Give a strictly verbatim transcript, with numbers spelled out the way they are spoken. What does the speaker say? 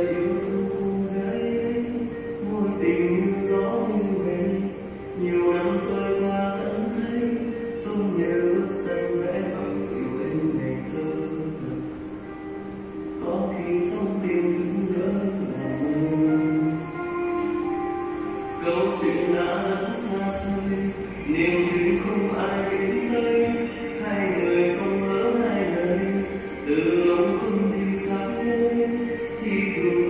yêu thương cô gái ấy, mối tình như gió như ngày, nhiều năm trôi qua vẫn thấy giống như ước xanh vẽ bằng dịu êm ngày thơ thật. Có khi trong đêm thức nhớ lòng câu chuyện đã rất xa xôi, niềm duyên không ai đến đây, hai người không lỡ hai lời từ lòng không đi xa nơi chỉ thường